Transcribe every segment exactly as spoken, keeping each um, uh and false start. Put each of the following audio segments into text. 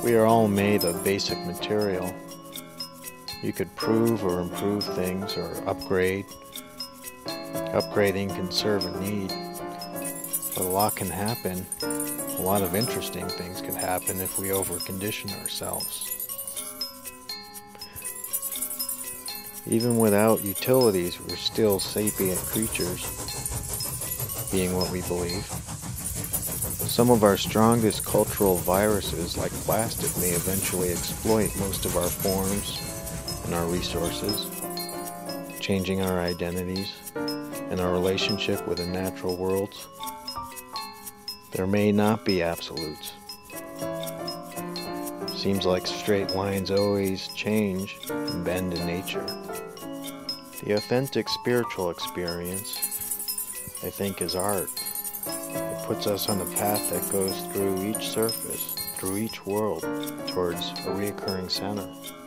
We are all made of basic material. You could prove or improve things or upgrade. Upgrading can serve a need. But a lot can happen. A lot of interesting things could happen if we overcondition ourselves. Even without utilities, we're still sapient creatures, being what we believe. Some of our strongest cultural viruses, like plastic, may eventually exploit most of our forms and our resources, changing our identities and our relationship with the natural worlds. There may not be absolutes. Seems like straight lines always change and bend in nature. The authentic spiritual experience, I think, is art. It puts us on a path that goes through each surface, through each world, towards a reoccurring center.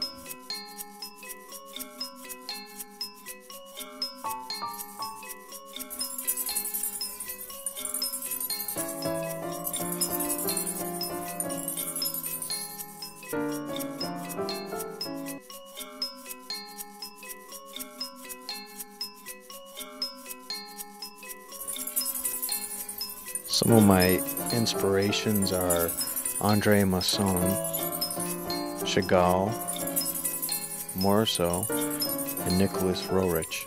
Some of my inspirations are Andre Masson, Chagall, Morisot, and Nicholas Roerich.